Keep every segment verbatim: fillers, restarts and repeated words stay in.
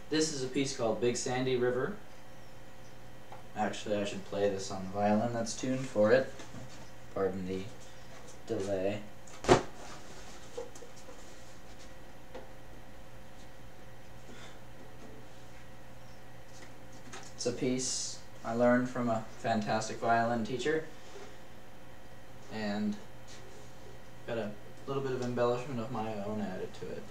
This is a piece called Big Sandy River. Actually, I should play this on the violin that's tuned for it. Pardon the delay. It's a piece I learned from a fantastic violin teacher, and got a little bit of embellishment of my own added to it.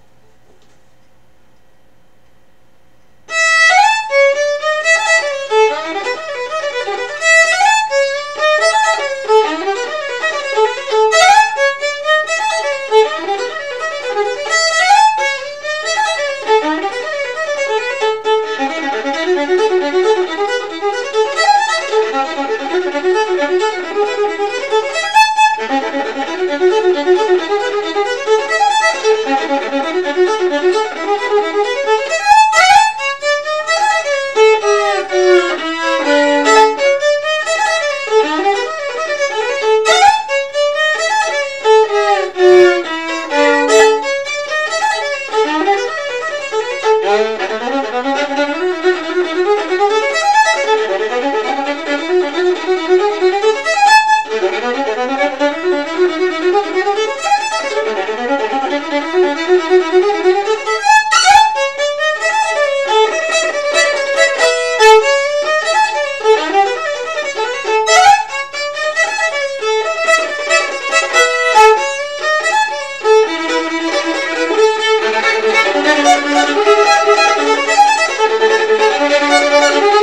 Thank you.